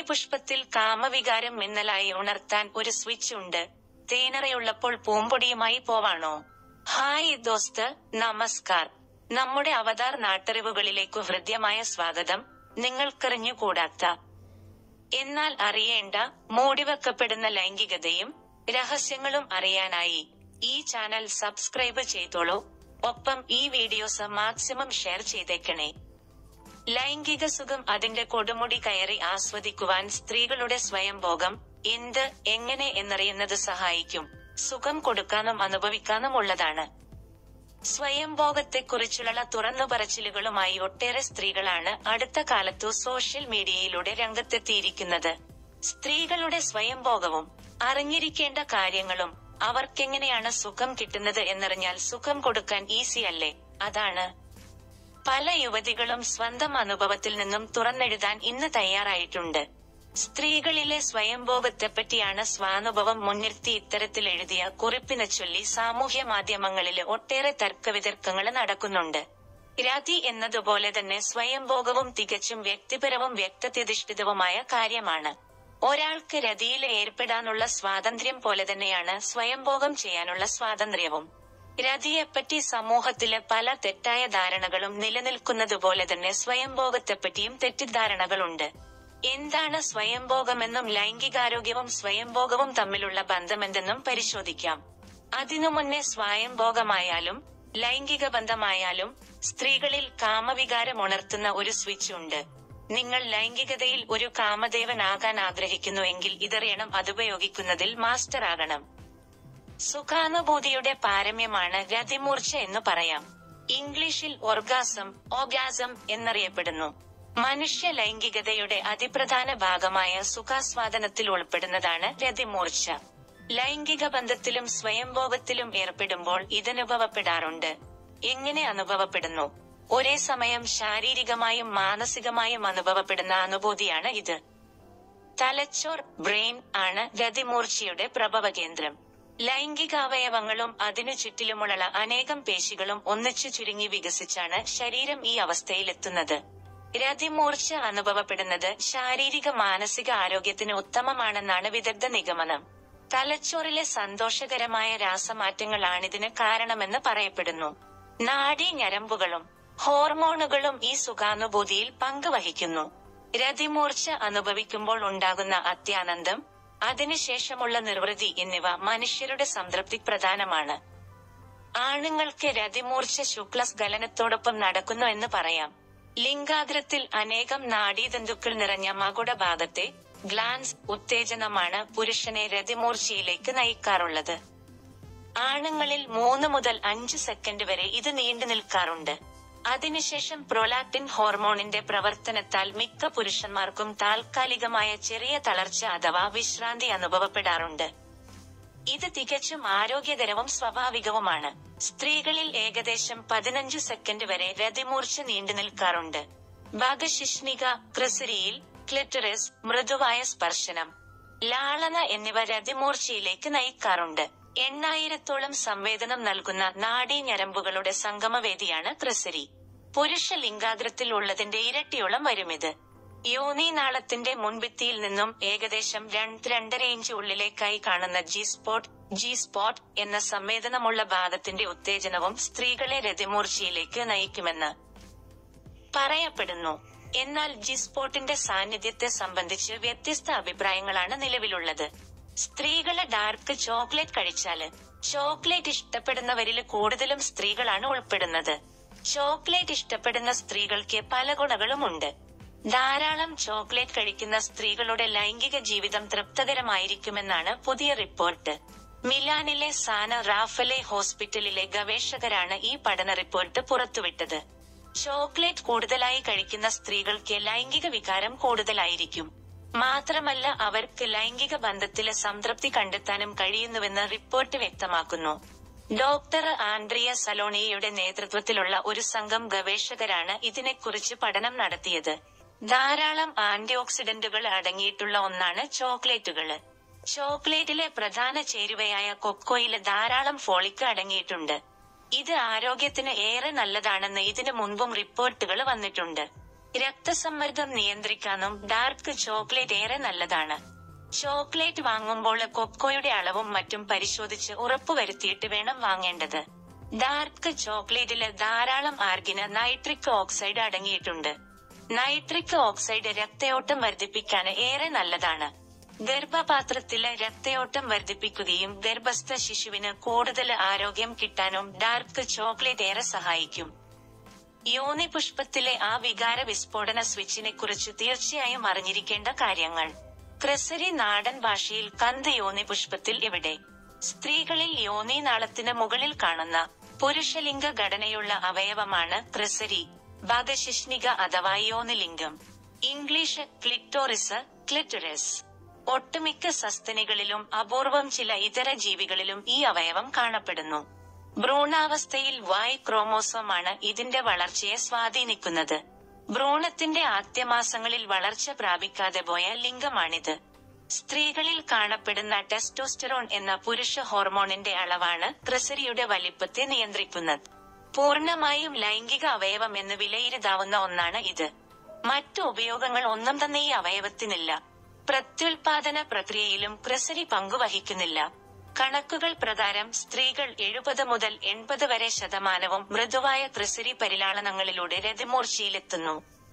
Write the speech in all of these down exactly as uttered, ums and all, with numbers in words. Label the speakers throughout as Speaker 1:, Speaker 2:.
Speaker 1: പുഷ്പത്തിൽ കാമവികാരം മിന്നലായി ഉണർത്താൻ ഒരു സ്വിച്ച് ഉണ്ട്. തേനറയുള്ളപ്പോൾ പൂമ്പൊടിയുമായി പോവാണോ? ഹായ് ദോസ്ത്, നമസ്കാർ. നമ്മുടെ അവതാർ നാട്ടറിവുകളിലേക്കു ഹൃദ്യമായ സ്വാഗതം. നിങ്ങൾക്കറിഞ്ഞുകൂടാത്ത എന്നാൽ അറിയേണ്ട മൂടിവെക്കപ്പെടുന്ന ലൈംഗികതയും രഹസ്യങ്ങളും അറിയാനായി ഈ ചാനൽ സബ്സ്ക്രൈബ് ചെയ്തോളൂ. ഒപ്പം ഈ വീഡിയോസ് മാക്സിമം ഷെയർ ചെയ്തേക്കണേ. ലൈംഗിക സുഖം അതിന്റെ കൊടുമുടി കയറി ആസ്വദിക്കുവാൻ സ്ത്രീകളുടെ സ്വയംഭോഗം എന്ത്, എങ്ങനെ എന്നറിയുന്നത് സഹായിക്കും. സുഖം കൊടുക്കാനും അനുഭവിക്കാനും ഉള്ളതാണ്. സ്വയംഭോഗത്തെക്കുറിച്ചുള്ള തുറന്നുപറച്ചിലുകളുമായി ഒട്ടേറെ സ്ത്രീകളാണ് അടുത്ത കാലത്തു സോഷ്യൽ മീഡിയയിലൂടെ രംഗത്തെത്തിയിരിക്കുന്നത്. സ്ത്രീകളുടെ സ്വയംഭോഗവും അറിഞ്ഞിരിക്കേണ്ട കാര്യങ്ങളും അവർക്കെങ്ങനെയാണ് സുഖം കിട്ടുന്നത് എന്നറിഞ്ഞാൽ സുഖം കൊടുക്കാൻ ഈസി അല്ലേ? അതാണ് പല യുവതികളും സ്വന്തം അനുഭവത്തിൽ നിന്നും തുറന്നെഴുതാൻ ഇന്ന് തയ്യാറായിട്ടുണ്ട്. സ്ത്രീകളിലെ സ്വയംഭോഗത്തെപ്പറ്റിയാണ് സ്വാനുഭവം മുൻനിർത്തി ഇത്തരത്തിൽ എഴുതിയ കുറിപ്പിനെ ചൊല്ലി സാമൂഹ്യ മാധ്യമങ്ങളില് ഒട്ടേറെ തർക്കവിതർക്കങ്ങള് നടക്കുന്നുണ്ട്. രതി എന്നതുപോലെ തന്നെ സ്വയംഭോഗവും തികച്ചും വ്യക്തിപരവും വ്യക്തിത്വധിഷ്ഠിതവുമായ കാര്യമാണ്. ഒരാൾക്ക് രതിയിൽ ഏർപ്പെടാനുള്ള സ്വാതന്ത്ര്യം പോലെ തന്നെയാണ് സ്വയംഭോഗം ചെയ്യാനുള്ള സ്വാതന്ത്ര്യവും. രതിയെപ്പറ്റി സമൂഹത്തിലെ പല തെറ്റായ ധാരണകളും നിലനിൽക്കുന്നതുപോലെ തന്നെ സ്വയംഭോഗത്തെപ്പറ്റിയും തെറ്റിദ്ധാരണകളുണ്ട്. എന്താണ് സ്വയംഭോഗമെന്നും ലൈംഗികാരോഗ്യവും സ്വയംഭോഗവും തമ്മിലുള്ള ബന്ധമെന്തെന്നും പരിശോധിക്കാം. അതിനു മുന്നേ സ്വയംഭോഗമായാലും ലൈംഗിക ബന്ധമായാലും സ്ത്രീകളിൽ കാമവികാരം ഉണർത്തുന്ന ഒരു സ്വിച്ച് ഉണ്ട്. നിങ്ങൾ ലൈംഗികതയിൽ ഒരു കാമദേവനാകാൻ ആഗ്രഹിക്കുന്നു എങ്കിൽ ഇതറിയണം. അതുപയോഗിക്കുന്നതിൽ മാസ്റ്റർ ആകണം. സുഖാനുഭൂതിയുടെ പാരമ്യമാണ് രതിമൂർച്ച എന്ന് പറയാം. ഇംഗ്ലീഷിൽ ഓർഗാസം ഓഗാസം എന്നറിയപ്പെടുന്നു. മനുഷ്യ ലൈംഗികതയുടെ അതിപ്രധാന ഭാഗമായ സുഖാസ്വാദനത്തിൽ ഉൾപ്പെടുന്നതാണ് രതിമൂർച്ച. ലൈംഗിക ബന്ധത്തിലും സ്വയംഭോഗത്തിലും ഏർപ്പെടുമ്പോൾ ഇതനുഭവപ്പെടാറുണ്ട്. എങ്ങനെ അനുഭവപ്പെടുന്നു? ഒരേ സമയം ശാരീരികമായും മാനസികമായും അനുഭവപ്പെടുന്ന അനുഭൂതിയാണ് ഇത്. തലച്ചോർ ബ്രെയിൻ ആണ് രതിമൂർച്ചയുടെ പ്രഭവകേന്ദ്രം. ലൈംഗികാവയവങ്ങളും അതിനു ചുറ്റിലുമുള്ള അനേകം പേശികളും ഒന്നിച്ചു ചുരുങ്ങി വികസിച്ചാണ് ശരീരം ഈ അവസ്ഥയിലെത്തുന്നത്. രതിമൂർച്ച അനുഭവപ്പെടുന്നത് ശാരീരിക മാനസിക ആരോഗ്യത്തിന് ഉത്തമമാണെന്നാണ് വിദഗ്ധ നിഗമനം. തലച്ചോറിലെ സന്തോഷകരമായ രാസമാറ്റങ്ങളാണിതിന് കാരണമെന്ന് പറയപ്പെടുന്നു. നാഡീ ഞരമ്പുകളും ഹോർമോണുകളും ഈ സുഖാനുഭൂതിയിൽ പങ്കുവഹിക്കുന്നു. രതിമൂർച്ച അനുഭവിക്കുമ്പോൾ ഉണ്ടാകുന്ന അത്യാനന്ദം, അതിനുശേഷമുള്ള നിർവൃതി എന്നിവ മനുഷ്യരുടെ സംതൃപ്തി പ്രധാനമാണ്. ആണുങ്ങൾക്ക് രതിമൂർച്ച ശുക്ലസ്ഖലനത്തോടൊപ്പം നടക്കുന്നു എന്ന് പറയാം. ലിംഗാഗ്രത്തിൽ അനേകം നാഡീതന്തുക്കൾ നിറഞ്ഞ മകുടഭാഗത്തെ ഗ്ലാൻസ് ഉത്തേജനമാണ് പുരുഷനെ രതിമൂർച്ചയിലേക്ക് നയിക്കാറുള്ളത്. ആണുങ്ങളിൽ മൂന്ന് മുതൽ അഞ്ച് സെക്കൻഡ് വരെ ഇത് നീണ്ടു നിൽക്കാറുണ്ട്. അതിനുശേഷം പ്രൊലാക്റ്റിൻ ഹോർമോണിന്റെ പ്രവർത്തനത്താൽ മിക്ക പുരുഷന്മാർക്കും താൽക്കാലികമായ ചെറിയ തളർച്ച അഥവാ വിശ്രാന്തി അനുഭവപ്പെടാറുണ്ട്. ഇത് തികച്ചും ആരോഗ്യകരവും സ്വാഭാവികവുമാണ്. സ്ത്രീകളിൽ ഏകദേശം പതിനഞ്ച് സെക്കൻഡ് വരെ രതിമൂർച്ച നീണ്ടു നിൽക്കാറുണ്ട്. ഭാഗശിഷ്ണിക, ക്രിസരിയിൽ, ക്ലിറ്ററിസ്, മൃദുവായ സ്പർശനം, ലാളന എന്നിവ രതിമൂർച്ചയിലേക്ക് നയിക്കാറുണ്ട്. എണ്ണായിരത്തോളം സംവേദനം നൽകുന്ന നാഡീ ഞരമ്പുകളുടെ സംഗമവേദിയാണ് ക്രിസരി. പുരുഷ ലിംഗാഗ്രത്തിൽ ഉള്ളതിന്റെ ഇരട്ടിയോളം വരുമിത്. യോനീനാളത്തിന്റെ മുൻഭിത്തിയിൽ നിന്നും ഏകദേശം രണ്ട് രണ്ടര ഇഞ്ച് ഉള്ളിലേക്കായി കാണുന്ന ജി സ്പോട്ട് ജി സ്പോട്ട് എന്ന സംവേദനമുള്ള ഭാഗത്തിന്റെ ഉത്തേജനവും സ്ത്രീകളെ രതിമൂർച്ചയിലേക്ക് നയിക്കുമെന്ന് പറയപ്പെടുന്നു. എന്നാൽ ജി സ്പോട്ടിന്റെ സാന്നിധ്യത്തെ സംബന്ധിച്ച് വ്യത്യസ്ത അഭിപ്രായങ്ങളാണ് നിലവിലുള്ളത്. സ്ത്രീകളെ ഡാർക്ക് ചോക്ലേറ്റ് കഴിച്ചാല് ചോക്ലേറ്റ് ഇഷ്ടപ്പെടുന്നവരില് കൂടുതലും സ്ത്രീകളാണ് ഉൾപ്പെടുന്നത്. ചോക്ലേറ്റ് ഇഷ്ടപ്പെടുന്ന സ്ത്രീകൾക്ക് പല ഗുണങ്ങളുമുണ്ട്. ധാരാളം ചോക്ലേറ്റ് കഴിക്കുന്ന സ്ത്രീകളുടെ ലൈംഗിക ജീവിതം തൃപ്തകരമായിരിക്കുമെന്നാണ് പുതിയ റിപ്പോർട്ട്. മിലാനിലെ സാന റാഫലെ ഹോസ്പിറ്റലിലെ ഗവേഷകരാണ് ഈ പഠന റിപ്പോർട്ട് പുറത്തുവിട്ടത്. ചോക്ലേറ്റ് കൂടുതലായി കഴിക്കുന്ന സ്ത്രീകൾക്ക് ലൈംഗിക വികാരം കൂടുതലായിരിക്കും. മാത്രമല്ല അവർക്ക് ലൈംഗിക ബന്ധത്തിലെ സംതൃപ്തി കണ്ടെത്താനും കഴിയുന്നുവെന്ന് റിപ്പോർട്ട് വ്യക്തമാക്കുന്നു. ഡോക്ടർ ആൻഡ്രിയ സലോണിയുടെ നേതൃത്വത്തിലുള്ള ഒരു സംഘം ഗവേഷകരാണ് ഇതിനെക്കുറിച്ച് പഠനം നടത്തിയത്. ധാരാളം ആന്റി ഓക്സിഡന്റുകൾ അടങ്ങിയിട്ടുള്ള ഒന്നാണ് ചോക്ലേറ്റുകള്. ചോക്ലേറ്റിലെ പ്രധാന ചേരുവയായ കൊക്കോയില് ധാരാളം ഫോളിക് അടങ്ങിയിട്ടുണ്ട്. ഇത് ആരോഗ്യത്തിന് ഏറെ നല്ലതാണെന്ന് ഇതിനു മുൻപും റിപ്പോർട്ടുകൾ വന്നിട്ടുണ്ട്. രക്തസമ്മർദ്ദം നിയന്ത്രിക്കാനും ഡാർക്ക് ചോക്ലേറ്റ് ഏറെ നല്ലതാണ്. ചോക്ലേറ്റ് വാങ്ങുമ്പോൾ കൊക്കോയുടെ അളവും മറ്റും പരിശോധിച്ച് ഉറപ്പുവരുത്തിയിട്ട് വേണം വാങ്ങേണ്ടത്. ഡാർക്ക് ചോക്ലേറ്റില് ധാരാളം ആർഗിന് നൈട്രിക് ഓക്സൈഡ് അടങ്ങിയിട്ടുണ്ട്. നൈട്രിക് ഓക്സൈഡ് രക്തയോട്ടം വർദ്ധിപ്പിക്കാൻ ഏറെ നല്ലതാണ്. ഗർഭപാത്രത്തില് രക്തയോട്ടം വർദ്ധിപ്പിക്കുകയും ഗർഭസ്ഥ ശിശുവിന് കൂടുതൽ ആരോഗ്യം കിട്ടാനും ഡാർക്ക് ചോക്ലേറ്റ് ഏറെ സഹായിക്കും. യോനി പുഷ്പത്തിലെ ആ വികാര വിസ്ഫോടന സ്വിച്ചിനെ കുറിച്ച് തീർച്ചയായും അറിഞ്ഞിരിക്കേണ്ട കാര്യങ്ങൾ. ക്രസരി നാടൻ ഭാഷയിൽ കന്ത് യോനി പുഷ്പത്തിൽ എവിടെ? സ്ത്രീകളിൽ യോനി നാളത്തിന് മുകളിൽ കാണുന്ന പുരുഷലിംഗ ഘടനയുള്ള അവയവമാണ് ക്രസരി ഭാഗശിഷ്ണിക അഥവാ യോനിലിംഗം. English clitoris, ക്ലിറ്ററിസ്. ഒട്ടുമിക്ക സസ്തനികളിലും അപൂർവം ചില ഇതര ജീവികളിലും ഈ അവയവം കാണപ്പെടുന്നു. ഭ്രൂണാവസ്ഥയിൽ വൈ ക്രോമോസോമാണ് ഇതിന്റെ വളർച്ചയെ സ്വാധീനിക്കുന്നത്. ഭ്രൂണത്തിന്റെ ആദ്യമാസങ്ങളിൽ വളർച്ച പ്രാപിക്കാതെ പോയ ലിംഗമാണിത്. സ്ത്രീകളിൽ കാണപ്പെടുന്ന ടെസ്റ്റോസ്റ്ററോൺ എന്ന പുരുഷ ഹോർമോണിന്റെ അളവാണ് ക്രസരിയുടെ വലിപ്പത്തെ നിയന്ത്രിക്കുന്നത്. പൂർണ്ണമായും ലൈംഗിക അവയവം എന്ന് വിലയിരുത്താവുന്ന ഒന്നാണ് ഇത്. മറ്റു ഉപയോഗങ്ങൾ ഒന്നും തന്നെ ഈ അവയവത്തിനില്ല. പ്രത്യുൽപാദന പ്രക്രിയയിലും ക്രസരി പങ്കുവഹിക്കുന്നില്ല. കണക്കുകൾ പ്രകാരം സ്ത്രീകൾ എഴുപത് മുതൽ എൺപത് വരെ ശതമാനവും മൃദുവായ ക്രസരി പരിലാളനങ്ങളിലൂടെ രതിമൂർച്ചയിലെത്തുന്നു.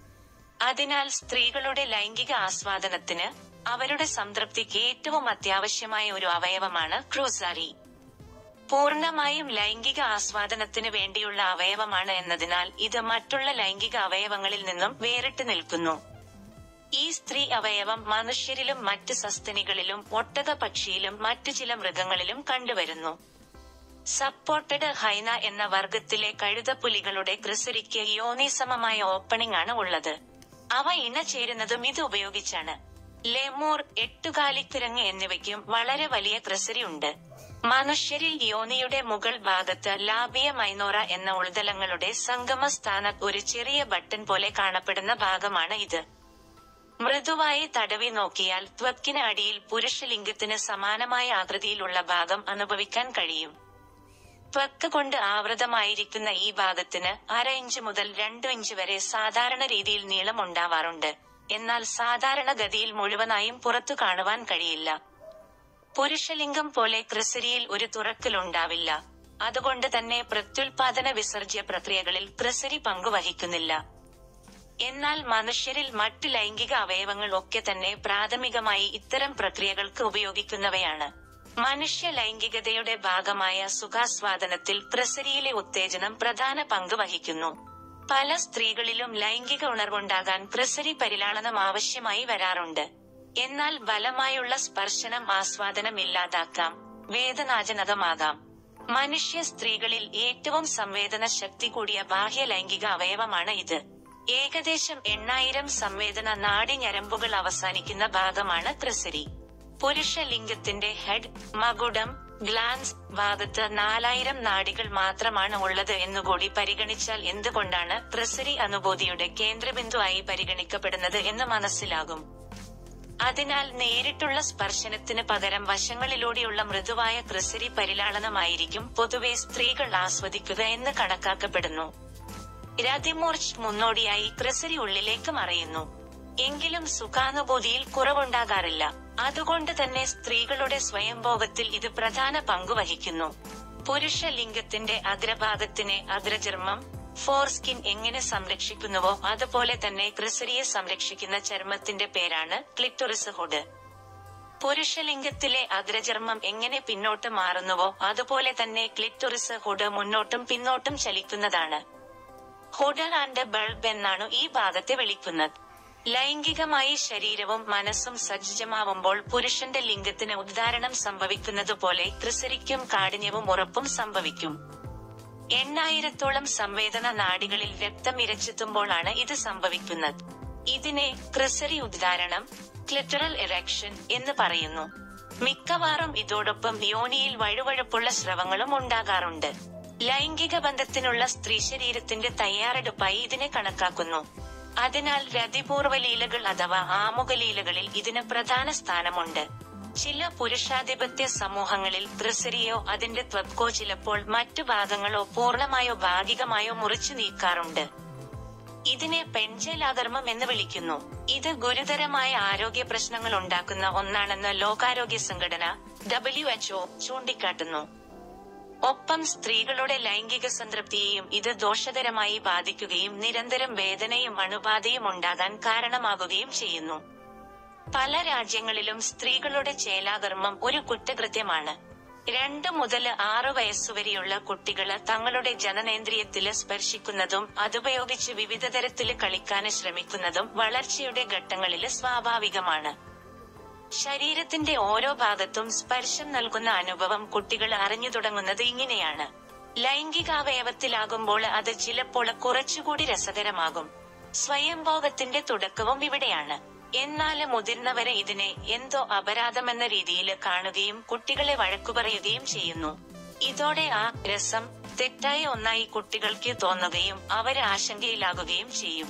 Speaker 1: അതിനാൽ സ്ത്രീകളുടെ ലൈംഗിക ആസ്വാദനത്തിന്, അവരുടെ സംതൃപ്തിക്ക് ഏറ്റവും അത്യാവശ്യമായ ഒരു അവയവമാണ് ക്രൂസാരി. പൂർണ്ണമായും ലൈംഗിക ആസ്വാദനത്തിന് വേണ്ടിയുള്ള അവയവമാണ് എന്നതിനാൽ ഇത് മറ്റുള്ള ലൈംഗിക അവയവങ്ങളിൽ നിന്നും വേറിട്ട് നിൽക്കുന്നു. ഈ സ്ത്രീ അവയവം മനുഷ്യരിലും മറ്റ് സസ്തനികളിലും ഒട്ടക പക്ഷിയിലും മറ്റു ചില മൃഗങ്ങളിലും കണ്ടുവരുന്നു. സപ്പോർട്ടഡ് ഹൈന എന്ന വർഗത്തിലെ കഴുതപ്പുലികളുടെ ക്രസരിക്ക് യോനിസമമായ ഓപ്പണിംഗ് ആണ് ഉള്ളത്. അവ ഇണ ചേരുന്നതും ഇത് ഉപയോഗിച്ചാണ്. ലെമൂർ, എട്ടുകാലിക്കുരങ്ങ് എന്നിവയ്ക്കും വളരെ വലിയ ക്രസരി ഉണ്ട്. മനുഷ്യരിൽ യോനിയുടെ മുകൾ ഭാഗത്ത് ലാബിയ മൈനോറ എന്ന ഉൾതലങ്ങളുടെ സംഗമ സ്ഥാനത്ത് ഒരു ചെറിയ ബട്ടൺ പോലെ കാണപ്പെടുന്ന ഭാഗമാണ് ഇത്. മൃദുവായി തടവി നോക്കിയാൽ ത്വക്കിന് അടിയിൽ പുരുഷലിംഗത്തിന് സമാനമായ ആകൃതിയിലുള്ള ഭാഗം അനുഭവിക്കാൻ കഴിയും. ത്വക്ക് കൊണ്ട് ആവൃതമായിരിക്കുന്ന ഈ ഭാഗത്തിന് അര ഇഞ്ച് മുതൽ രണ്ടു ഇഞ്ച് വരെ സാധാരണ രീതിയിൽ നീളം ഉണ്ടാവാറുണ്ട്. എന്നാൽ സാധാരണഗതിയിൽ മുഴുവനായും പുറത്തു കാണുവാൻ കഴിയില്ല. പുരുഷലിംഗം പോലെ ക്രസരിയിൽ ഒരു തുറക്കലുണ്ടാവില്ല. അതുകൊണ്ട് തന്നെ പ്രത്യുൽപാദന വിസർജ്യ പ്രക്രിയകളിൽ ക്രസരി പങ്കുവഹിക്കുന്നില്ല. എന്നാൽ മനുഷ്യരിൽ മറ്റ് ലൈംഗിക അവയവങ്ങൾ ഒക്കെ തന്നെ പ്രാഥമികമായി ഇത്തരം പ്രക്രിയകൾക്ക് ഉപയോഗിക്കുന്നവയാണ്. മനുഷ്യ ലൈംഗികതയുടെ ഭാഗമായ സുഖാസ്വാദനത്തിൽ ക്രസരിയിലെ ഉത്തേജനം പ്രധാന പങ്ക് വഹിക്കുന്നു. പല സ്ത്രീകളിലും ലൈംഗിക ഉണർവുണ്ടാകാൻ ക്രസരി പരിലാളനം ആവശ്യമായി വരാറുണ്ട്. എന്നാൽ ബലമായുള്ള സ്പർശനം ആസ്വാദനം ഇല്ലാതാക്കാം, വേദനാജനകമാകാം. മനുഷ്യ സ്ത്രീകളിൽ ഏറ്റവും സംവേദന ശക്തി കൂടിയ ബാഹ്യ ലൈംഗിക അവയവമാണ് ഇത്. ഏകദേശം എണ്ണായിരം സംവേദന നാഡിഞരമ്പുകൾ അവസാനിക്കുന്ന ഭാഗമാണ് ക്രസരി. പുരുഷ ലിംഗത്തിന്റെ ഹെഡ്, മകുടം, ഗ്ലാൻസ് ഭാഗത്ത് നാലായിരം നാഡികൾ മാത്രമാണ് ഉള്ളത് എന്നുകൂടി പരിഗണിച്ചാൽ എന്തുകൊണ്ടാണ് ക്രസരി അനുഭൂതിയുടെ കേന്ദ്രബിന്ദു ആയി പരിഗണിക്കപ്പെടുന്നത് എന്ന് മനസ്സിലാകും. അതിനാൽ നേരിട്ടുള്ള സ്പർശനത്തിന് പകരം വശങ്ങളിലൂടെയുള്ള മൃദുവായ ക്രസരി പരിലാളനമായിരിക്കും പൊതുവെ സ്ത്രീകൾ ആസ്വദിക്കുക എന്ന് കണക്കാക്കപ്പെടുന്നു. രതിമൂർച്ഛ മുന്നോടിയായി ക്രസരി ഉള്ളിലേക്ക് മറയുന്നു. എങ്കിലും സുഖാനുഭൂതിയിൽ കുറവുണ്ടാകാറില്ല. അതുകൊണ്ട് തന്നെ സ്ത്രീകളുടെ സ്വയംഭോഗത്തിൽ ഇത് പ്രധാന പങ്കുവഹിക്കുന്നു. പുരുഷ ലിംഗത്തിന്റെ അഗ്രഭാഗത്തിനെ അഗ്രചർമ്മം, ഫോർസ്കിൻ എങ്ങനെ സംരക്ഷിക്കുന്നുവോ അതുപോലെ തന്നെ ക്രസരിയെ സംരക്ഷിക്കുന്ന ചർമ്മത്തിന്റെ പേരാണ് ക്ലിറ്റോറിസ് ഹുഡ്. പുരുഷലിംഗത്തിലെ അഗ്രചർമ്മം എങ്ങനെ പിന്നോട്ട് മാറുന്നുവോ അതുപോലെ തന്നെ ക്ലിറ്റോറിസ് ഹുഡ് മുന്നോട്ടും പിന്നോട്ടും ചലിക്കുന്നതാണ്. ഹുഡ് ആൻഡ് ബൾബ് എന്നാണ് ഈ ഭാഗത്തെ വിളിക്കുന്നത്. ലൈംഗികമായി ശരീരവും മനസ്സും സജ്ജമാവുമ്പോൾ പുരുഷന്റെ ലിംഗത്തിന് ഉദ്ധാരണം സംഭവിക്കുന്നതുപോലെ ക്രസരിക്കും കാഠിന്യവും ഉറപ്പും സംഭവിക്കും. എണ്ണായിരത്തോളം സംവേദന നാഡികളിൽ രക്തം ഇരച്ചെത്തുമ്പോഴാണ് ഇത് സംഭവിക്കുന്നത്. ഇതിനെ ക്രസരി ഉദ്ധാരണം, ക്ലിറ്ററൽ ഇറക്ഷൻ എന്ന് പറയുന്നു. മിക്കവാറും ഇതോടൊപ്പം യോനിയിൽ വഴുവഴുപ്പുള്ള സ്രവങ്ങളും ഉണ്ടാകാറുണ്ട്. ലൈംഗിക ബന്ധത്തിനുള്ള സ്ത്രീ ശരീരത്തിന്റെ തയ്യാറെടുപ്പായി ഇതിനെ കണക്കാക്കുന്നു. അതിനാൽ രതിപൂർവ്വലീലകൾ അഥവാ ആമുഖലീലകളിൽ ഇതിന് പ്രധാന സ്ഥാനമുണ്ട്. ചില പുരുഷാധിപത്യ സമൂഹങ്ങളിൽ ക്രസരിയോ അതിന്റെ ത്വക്കോ ചിലപ്പോൾ മറ്റു ഭാഗങ്ങളോ പൂർണ്ണമായോ ഭാഗികമായോ മുറിച്ചു നീക്കാറുണ്ട്. ഇതിനെ പെൺചേലാകർമ്മം എന്ന് വിളിക്കുന്നു. ഇത് ഗുരുതരമായ ആരോഗ്യ പ്രശ്നങ്ങൾ ഉണ്ടാക്കുന്ന ഒന്നാണെന്ന് ലോകാരോഗ്യ സംഘടന ഡബ്ല്യു എച്ച് ഒ ചൂണ്ടിക്കാട്ടുന്നു. ഒപ്പം സ്ത്രീകളുടെ ലൈംഗിക സംതൃപ്തിയെയും ഇത് ദോഷകരമായി ബാധിക്കുകയും നിരന്തരം വേദനയും അണുബാധയും ഉണ്ടാകാൻ കാരണമാകുകയും ചെയ്യുന്നു. പല രാജ്യങ്ങളിലും സ്ത്രീകളുടെ ചേലാകർമ്മം ഒരു കുറ്റകൃത്യമാണ്. രണ്ടു മുതൽ ആറു വയസ്സുവരെയുള്ള കുട്ടികള് തങ്ങളുടെ ജനനേന്ദ്രിയത്തില് സ്പർശിക്കുന്നതും അതുപയോഗിച്ച് വിവിധ തരത്തില് കളിക്കാന് ശ്രമിക്കുന്നതും വളർച്ചയുടെ ഘട്ടങ്ങളില് സ്വാഭാവികമാണ്. ശരീരത്തിന്റെ ഓരോ ഭാഗത്തും സ്പർശം നൽകുന്ന അനുഭവം കുട്ടികൾ അറിഞ്ഞു തുടങ്ങുന്നത് ഇങ്ങനെയാണ്. ലൈംഗികാവയവത്തിലാകുമ്പോൾ അത് ചിലപ്പോൾ കുറച്ചുകൂടി രസകരമാകും. സ്വയംഭോഗത്തിന്റെ തുടക്കവും ഇവിടെയാണ്. എന്നാൽ മുതിർന്നവരെ ഇതിനെ എന്തോ അപരാധമെന്ന രീതിയിൽ കാണുകയും കുട്ടികളെ വഴക്കുപറയുകയും ചെയ്യുന്നു. ഇതോടെ ആ രസം തെറ്റായ ഒന്നായി കുട്ടികൾക്ക് തോന്നുകയും അവര് ആശങ്കയിലാകുകയും ചെയ്യും.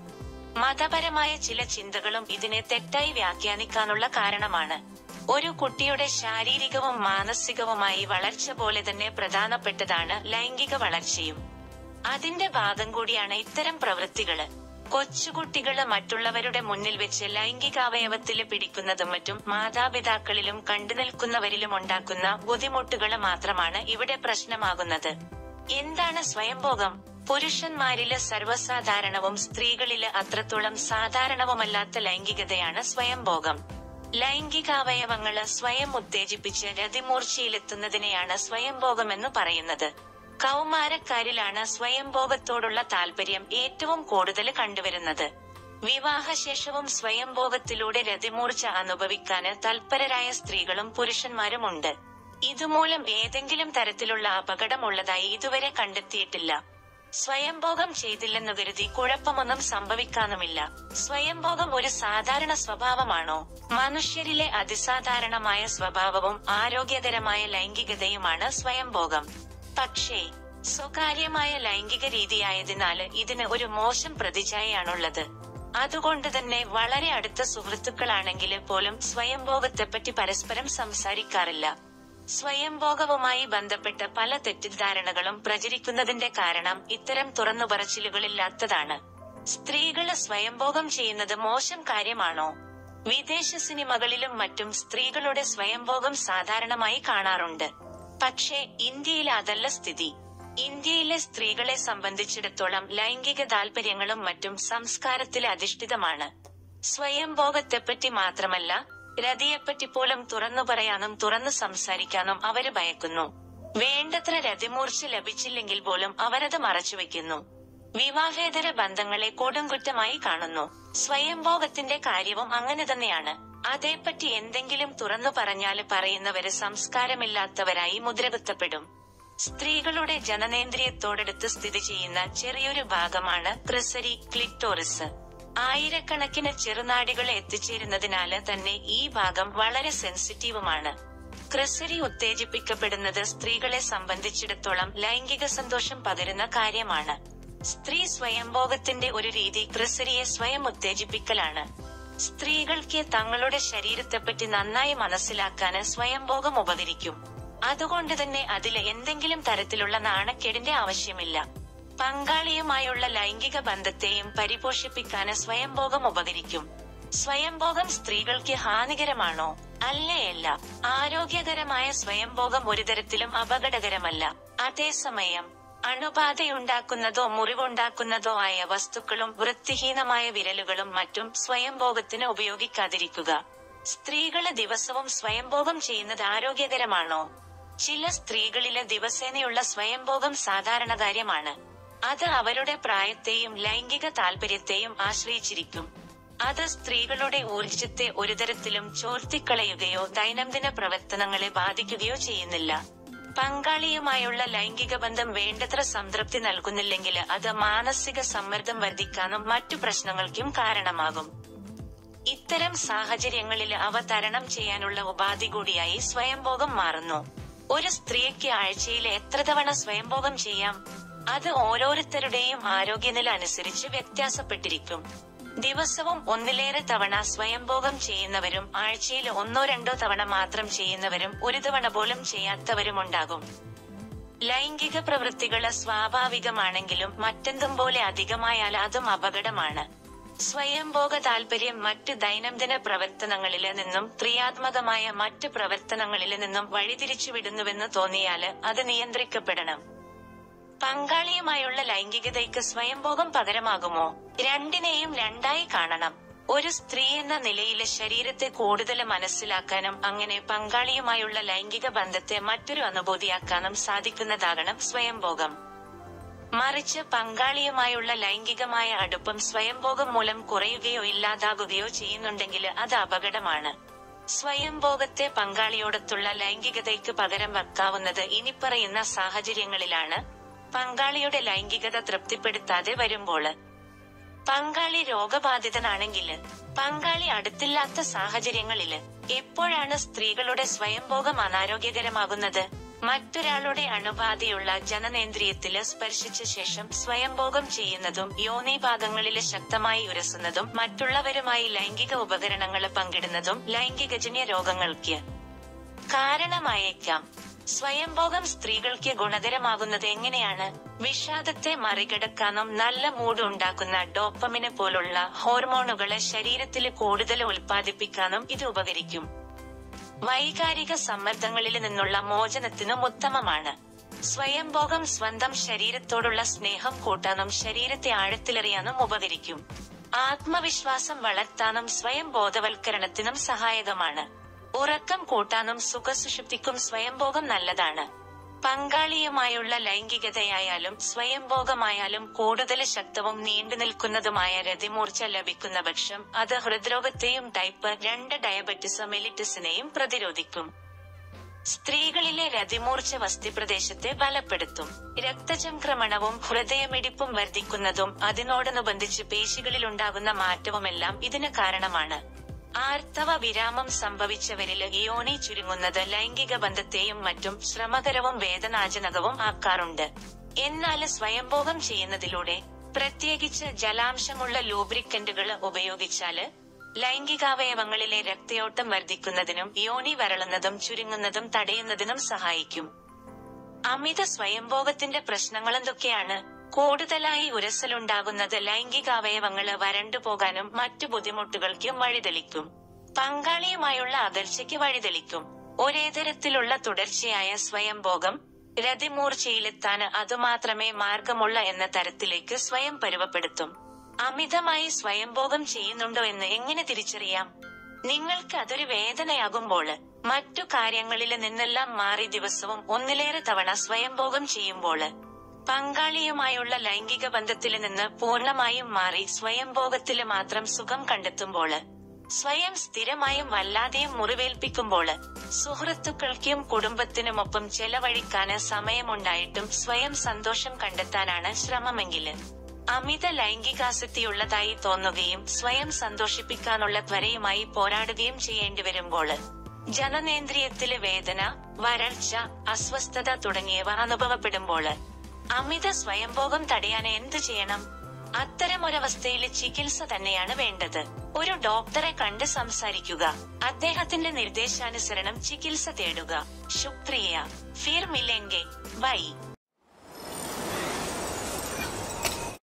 Speaker 1: മതപരമായ ചില ചിന്തകളും ഇതിനെ തെറ്റായി വ്യാഖ്യാനിക്കാനുള്ള കാരണമാണ്. ഒരു കുട്ടിയുടെ ശാരീരികവും മാനസികവുമായി വളർച്ച പോലെ തന്നെ പ്രധാനപ്പെട്ടതാണ് ലൈംഗിക വളർച്ചയും. അതിന്റെ ഭാഗം കൂടിയാണ് ഇത്തരം പ്രവൃത്തികള്. കൊച്ചുകുട്ടികള് മറ്റുള്ളവരുടെ മുന്നിൽ വെച്ച് ലൈംഗികാവയവത്തില് പിടിക്കുന്നതും മറ്റും മാതാപിതാക്കളിലും കണ്ടുനിൽക്കുന്നവരിലും ഉണ്ടാക്കുന്ന ബുദ്ധിമുട്ടുകള് മാത്രമാണ് ഇവിടെ പ്രശ്നമാകുന്നത്. എന്താണ് സ്വയംഭോഗം? പുരുഷന്മാരില് സർവ്വസാധാരണവും സ്ത്രീകളില് അത്രത്തോളം സാധാരണവുമല്ലാത്ത ലൈംഗികതയാണ് സ്വയംഭോഗം. ലൈംഗികാവയവങ്ങള് സ്വയം ഉത്തേജിപ്പിച്ച് രതിമൂർച്ചയിലെത്തുന്നതിനെയാണ് സ്വയംഭോഗമെന്നു പറയുന്നത്. കൗമാരക്കാരിലാണ് സ്വയംഭോഗത്തോടുള്ള താല്പര്യം ഏറ്റവും കൂടുതൽ കണ്ടുവരുന്നത്. വിവാഹശേഷവും സ്വയംഭോഗത്തിലൂടെ രതിമൂർച്ച അനുഭവിക്കാന് തൽപരരായ സ്ത്രീകളും പുരുഷന്മാരുമുണ്ട്. ഇതുമൂലം ഏതെങ്കിലും തരത്തിലുള്ള അപകടമുള്ളതായി ഇതുവരെ കണ്ടെത്തിയിട്ടില്ല. സ്വയംഭോഗം ചെയ്തില്ലെന്നു കരുതി കുഴപ്പമൊന്നും സംഭവിക്കാനുമില്ല. സ്വയംഭോഗം ഒരു സാധാരണ സ്വഭാവമാണോ? മനുഷ്യരിലെ അതിസാധാരണമായ സ്വഭാവവും ആരോഗ്യകരമായ ലൈംഗികതയുമാണ് സ്വയംഭോഗം. പക്ഷേ സ്വകാര്യമായ ലൈംഗിക രീതിയായതിനാല് ഇതിന് ഒരു മോശം പ്രതിച്ഛായയാണുള്ളത്. അതുകൊണ്ട് തന്നെ വളരെ അടുത്ത സുഹൃത്തുക്കളാണെങ്കില് പോലും സ്വയംഭോഗത്തെപ്പറ്റി പരസ്പരം സംസാരിക്കാറില്ല. സ്വയംഭോഗവുമായി ബന്ധപ്പെട്ട പല തെറ്റിദ്ധാരണകളും പ്രചരിക്കുന്നതിന്റെ കാരണം ഇത്തരം തുറന്നുപറച്ചിലുകളില്ലാത്തതാണ്. സ്ത്രീകള് സ്വയംഭോഗം ചെയ്യുന്നത് മോശം കാര്യമാണോ? വിദേശ സിനിമകളിലും മറ്റും സ്ത്രീകളുടെ സ്വയംഭോഗം സാധാരണമായി കാണാറുണ്ട്. പക്ഷേ ഇന്ത്യയിൽ അതല്ല സ്ഥിതി. ഇന്ത്യയിലെ സ്ത്രീകളെ സംബന്ധിച്ചിടത്തോളം ലൈംഗിക താല്പര്യങ്ങളും മറ്റും സംസ്കാരത്തിൽ അധിഷ്ഠിതമാണ്. സ്വയംഭോഗത്തെപ്പറ്റി മാത്രമല്ല, രതിയെപ്പറ്റി പോലും തുറന്നു പറയാനും തുറന്നു സംസാരിക്കാനും അവര് ഭയക്കുന്നു. വേണ്ടത്ര രതിമൂർച്ച ലഭിച്ചില്ലെങ്കിൽ പോലും അവരത് മറച്ചുവെക്കുന്നു. വിവാഹേതര ബന്ധങ്ങളെ കൊടുങ്കുറ്റമായി കാണുന്നു. സ്വയംഭോഗത്തിന്റെ കാര്യവും അങ്ങനെ തന്നെയാണ്. അതേപ്പറ്റി എന്തെങ്കിലും തുറന്നു പറഞ്ഞാല് പറയുന്നവര് സംസ്കാരമില്ലാത്തവരായി മുദ്രകുത്തപ്പെടും. സ്ത്രീകളുടെ ജനനേന്ദ്രിയത്തോടടുത്ത് സ്ഥിതി ചെയ്യുന്ന ചെറിയൊരു ഭാഗമാണ് ക്രിസരി ക്ലിറ്റോറിസ്. ആയിരക്കണക്കിന് ചെറുനാടികൾ എത്തിച്ചേരുന്നതിനാല് തന്നെ ഈ ഭാഗം വളരെ സെൻസിറ്റീവുമാണ്. ക്രിസരി ഉത്തേജിപ്പിക്കപ്പെടുന്നത് സ്ത്രീകളെ സംബന്ധിച്ചിടത്തോളം ലൈംഗിക സന്തോഷം പകരുന്ന കാര്യമാണ്. സ്ത്രീ സ്വയംഭോഗത്തിന്റെ ഒരു രീതി ക്രിസരിയെ സ്വയം ഉത്തേജിപ്പിക്കലാണ്. സ്ത്രീകൾക്ക് തങ്ങളുടെ ശരീരത്തെപ്പറ്റി നന്നായി മനസ്സിലാക്കാന് സ്വയംഭോഗം ഉപകരിക്കും. അതുകൊണ്ട് തന്നെ അതില് എന്തെങ്കിലും തരത്തിലുള്ള നാണക്കേടിന്റെ ആവശ്യമില്ല. പങ്കാളിയുമായുള്ള ലൈംഗിക ബന്ധത്തെയും പരിപോഷിപ്പിക്കാന് സ്വയംഭോഗം ഉപകരിക്കും. സ്വയംഭോഗം സ്ത്രീകൾക്ക് ഹാനികരമാണോ? അല്ലേയല്ല. ആരോഗ്യകരമായ സ്വയംഭോഗം ഒരു തരത്തിലും അപകടകരമല്ല. അതേസമയം അണുബാധയുണ്ടാക്കുന്നതോ മുറിവുണ്ടാക്കുന്നതോ ആയ വസ്തുക്കളും വൃത്തിഹീനമായ വിരലുകളും മറ്റും സ്വയംഭോഗത്തിന് ഉപയോഗിക്കാതിരിക്കുക. സ്ത്രീകള് ദിവസവും സ്വയംഭോഗം ചെയ്യുന്നത് ആരോഗ്യകരമാണോ? ചില സ്ത്രീകളില് ദിവസേനയുള്ള സ്വയംഭോഗം സാധാരണ കാര്യമാണ്. അത് അവരുടെ പ്രായത്തെയും ലൈംഗിക താല്പര്യത്തെയും ആശ്രയിച്ചിരിക്കും. അത് സ്ത്രീകളുടെ ഊർജ്ജത്തെ ഒരു തരത്തിലും ചോർത്തിക്കളയുകയോ ദൈനംദിന പ്രവർത്തനങ്ങളെ ബാധിക്കുകയോ ചെയ്യുന്നില്ല. പങ്കാളിയുമായുള്ള ലൈംഗിക ബന്ധം വേണ്ടത്ര സംതൃപ്തി നൽകുന്നില്ലെങ്കിൽ അത് മാനസിക സമ്മർദ്ദം വർദ്ധിക്കാനും മറ്റു പ്രശ്നങ്ങൾക്കും കാരണമാകും. ഇത്തരം സാഹചര്യങ്ങളിൽ അവ തരണം ചെയ്യാനുള്ള ഉപാധി കൂടിയായി സ്വയംഭോഗം മാറുന്നു. ഒരു സ്ത്രീക്ക് ആഴ്ചയിൽ എത്ര തവണ സ്വയംഭോഗം ചെയ്യാം? അത് ഓരോരുത്തരുടെയും ആരോഗ്യനില അനുസരിച്ച് വ്യത്യാസപ്പെട്ടിരിക്കും. ദിവസവും ഒന്നിലേറെ തവണ സ്വയംഭോഗം ചെയ്യുന്നവരും ആഴ്ചയിൽ ഒന്നോ രണ്ടോ തവണ മാത്രം ചെയ്യുന്നവരും ഒരു തവണ പോലും ചെയ്യാത്തവരുമുണ്ടാകും. ലൈംഗിക പ്രവൃത്തികള് സ്വാഭാവികമാണെങ്കിലും മറ്റെന്തും പോലെ അധികമായാൽ അതും അപകടമാണ്. സ്വയംഭോഗ താൽപര്യം മറ്റ് ദൈനംദിന പ്രവർത്തനങ്ങളില് നിന്നും ക്രിയാത്മകമായ മറ്റ് പ്രവർത്തനങ്ങളില് നിന്നും വഴിതിരിച്ചുവിടുന്നുവെന്ന് തോന്നിയാല് അത് നിയന്ത്രിക്കപ്പെടണം. പങ്കാളിയുമായുള്ള ലൈംഗികതയ്ക്ക് സ്വയംഭോഗം പകരമാകുമോ? രണ്ടിനെയും രണ്ടായി കാണണം. ഒരു സ്ത്രീ എന്ന നിലയില് ശരീരത്തെ കൂടുതൽ മനസ്സിലാക്കാനും അങ്ങനെ പങ്കാളിയുമായുള്ള ലൈംഗിക ബന്ധത്തെ മറ്റൊരു അനുഭൂതിയാക്കാനും സാധിക്കുന്നതാകണം സ്വയംഭോഗം. മറിച്ച് പങ്കാളിയുമായുള്ള ലൈംഗികമായ അടുപ്പം സ്വയംഭോഗം മൂലം കുറയുകയോ ഇല്ലാതാകുകയോ ചെയ്യുന്നുണ്ടെങ്കിൽ അത് അപകടമാണ്. സ്വയംഭോഗത്തെ പങ്കാളിയോടൊത്തുള്ള ലൈംഗികതയ്ക്ക് പകരം വെക്കാവുന്നത് ഇനിപ്പറയുന്ന സാഹചര്യങ്ങളിലാണ്. പങ്കാളിയുടെ ലൈംഗികത തൃപ്തിപ്പെടുത്താതെ വരുമ്പോള്, പങ്കാളി രോഗബാധിതനാണെങ്കില്, പങ്കാളി അടുത്തില്ലാത്ത സാഹചര്യങ്ങളില്. എപ്പോഴാണ് സ്ത്രീകളുടെ സ്വയംഭോഗം അനാരോഗ്യകരമാകുന്നത്? മറ്റൊരാളുടെ അണുബാധയുള്ള ജനനേന്ദ്രിയത്തില് സ്പർശിച്ച ശേഷം സ്വയംഭോഗം ചെയ്യുന്നതും യോനിഭാഗങ്ങളില് ശക്തമായി ഉരസുന്നതും മറ്റുള്ളവരുമായി ലൈംഗിക ഉപകരണങ്ങള് പങ്കിടുന്നതും ലൈംഗികജന്യ രോഗങ്ങൾക്ക് കാരണമായേക്കാം. സ്വയംഭോഗം സ്ത്രീകൾക്ക് ഗുണകരമാകുന്നത് എങ്ങനെയാണ്? വിഷാദത്തെ മറികടക്കാനും നല്ല മൂഡ് ഉണ്ടാക്കുന്ന ഡോപ്പമിന് പോലുള്ള ഹോർമോണുകളെ ശരീരത്തില് കൂടുതൽ ഉൽപ്പാദിപ്പിക്കാനും ഇത് ഉപകരിക്കും. വൈകാരിക സമ്മർദ്ദങ്ങളിൽ നിന്നുള്ള മോചനത്തിനും ഉത്തമമാണ്. സ്വയംഭോഗം സ്വന്തം ശരീരത്തോടുള്ള സ്നേഹം കൂട്ടാനും ശരീരത്തെ ആഴത്തിലെറിയാനും ഉപകരിക്കും. ആത്മവിശ്വാസം വളർത്താനും സ്വയം ബോധവൽക്കരണത്തിനും സഹായകമാണ്. ഉറക്കം കൂട്ടാനും സുഖസുഷുപ്തിക്കും സ്വയംഭോഗം നല്ലതാണ്. പങ്കാളിയുമായുള്ള ലൈംഗികതയായാലും സ്വയംഭോഗമായാലും കൂടുതൽ ശക്തവും നീണ്ടുനിൽക്കുന്നതുമായ രതിമൂർച്ച ലഭിക്കുന്ന പക്ഷം അത് ഹൃദ്രോഗത്തെയും ടൈപ്പ് രണ്ട് ഡയബറ്റിസ് മെലിറ്റസിനെയും പ്രതിരോധിക്കും. സ്ത്രീകളിലെ രതിമൂർച്ച വസ്തിപ്രദേശത്തെ ബലപ്പെടുത്തും. രക്തചംക്രമണവും ഹൃദയമിടിപ്പും വർദ്ധിക്കുന്നതും അതിനോടനുബന്ധിച്ച് പേശികളിലുണ്ടാകുന്ന മാറ്റവുമെല്ലാം ഇതിന് കാരണമാണ്. ആർത്തവ വിരാമം സംഭവിച്ചവരില് യോനി ചുരുങ്ങുന്നത് ലൈംഗിക ബന്ധത്തെയും മറ്റും ശ്രമകരവും വേദനാജനകവും ആക്കാറുണ്ട്. എന്നാല് സ്വയംഭോഗം ചെയ്യുന്നതിലൂടെ, പ്രത്യേകിച്ച് ജലാംശമുള്ള ലൂബ്രിക്കന്റുകള് ഉപയോഗിച്ചാല്, ലൈംഗികാവയവങ്ങളിലെ രക്തയോട്ടം വർദ്ധിക്കുന്നതിനും യോനി വരളുന്നതും ചുരുങ്ങുന്നതും തടയുന്നതിനും സഹായിക്കും. അമിത സ്വയംഭോഗത്തിന്റെ പ്രശ്നങ്ങളെന്തൊക്കെയാണ്? കൂടുതലായി ഉരസലുണ്ടാകുന്നത് ലൈംഗികാവയവങ്ങള് വരണ്ടുപോകാനും മറ്റു ബുദ്ധിമുട്ടുകൾക്കും വഴിതെളിക്കും. പങ്കാളിയുമായുള്ള അകൽച്ചയ്ക്ക് വഴിതെളിക്കും. ഒരേ തരത്തിലുള്ള തുടർച്ചയായ സ്വയംഭോഗം രതിമൂർച്ചയിലെത്താന് അതുമാത്രമേ മാർഗമുള്ള എന്ന തരത്തിലേക്ക് സ്വയം പരുവപ്പെടുത്തും. അമിതമായി സ്വയംഭോഗം ചെയ്യുന്നുണ്ടോ എന്ന് എങ്ങനെ തിരിച്ചറിയാം? നിങ്ങൾക്ക് അതൊരു വേദനയാകുമ്പോള്, മറ്റു കാര്യങ്ങളില് നിന്നെല്ലാം മാറി ദിവസവും ഒന്നിലേറെ തവണ സ്വയംഭോഗം ചെയ്യുമ്പോള്, പങ്കാളിയുമായുള്ള ലൈംഗിക ബന്ധത്തില് നിന്ന് പൂർണ്ണമായും മാറി സ്വയംഭോഗത്തില് മാത്രം സുഖം കണ്ടെത്തുമ്പോള്, സ്വയം സ്ഥിരമായും വല്ലാതെയും മുറിവേൽപ്പിക്കുമ്പോള്, സുഹൃത്തുക്കൾക്കും കുടുംബത്തിനുമൊപ്പം ചെലവഴിക്കാന് സമയമുണ്ടായിട്ടും സ്വയം സന്തോഷം കണ്ടെത്താനാണ് ശ്രമമെങ്കില്, അമിത ലൈംഗികാസക്തിയുള്ളതായി തോന്നുകയും സ്വയം സന്തോഷിപ്പിക്കാനുള്ള ത്വരയുമായി പോരാടുകയും ചെയ്യേണ്ടിവരുമ്പോള്, ജനനേന്ദ്രിയത്തില് വേദന, വരൾച്ച, അസ്വസ്ഥത തുടങ്ങിയവ അനുഭവപ്പെടുമ്പോള്, അമിത സ്വയംഭോഗം തടയാൻ എന്തു ചെയ്യണം? അത്തരമൊരവസ്ഥയില് ചികിത്സ തന്നെയാണ് വേണ്ടത്. ഒരു ഡോക്ടറെ കണ്ട് സംസാരിക്കുക. അദ്ദേഹത്തിന്റെ നിർദ്ദേശാനുസരണം ചികിത്സ തേടുക. ശുക്രിയ. ഫിർ മിലേംഗെ. ബൈ.